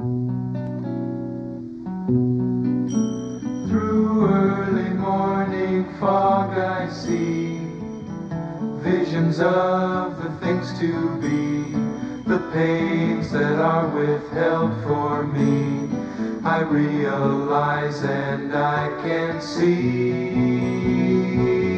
Through early morning fog I see visions of the things to be, the pains that are withheld for me. I realize and I can see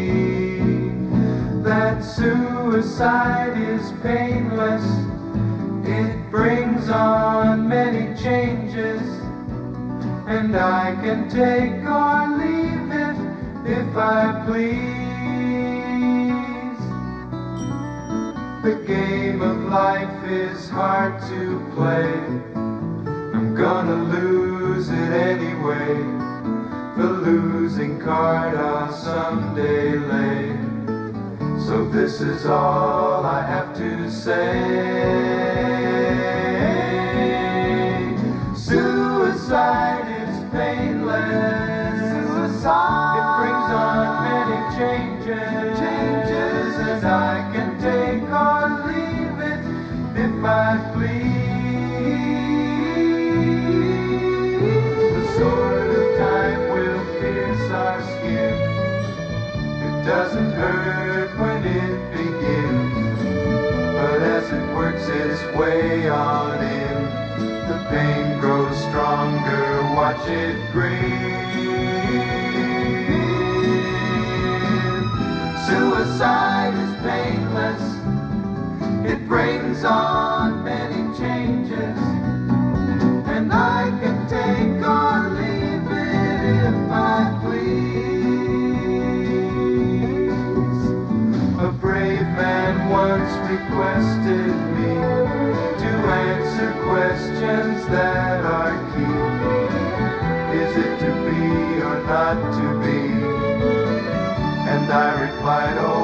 that suicide is painless. It brings on many changes, and I can take or leave it if I please. The game of life is hard to play. I'm gonna lose it anyway. The losing card I'll someday lay. So this is all I have to say. Suicide is painless. Suicide. It brings on many changes. And I can take or leave it if I please. The sword of time will pierce our skin. It doesn't hurt when it begins, but as it works its way on in, the pain grows stronger. Watch it grin. Suicide is painless. It brings on many changes, and I can take or leave it if I please. A brave man once requested me to answer questions that are key. Is it to be or not to be? And I replied, oh,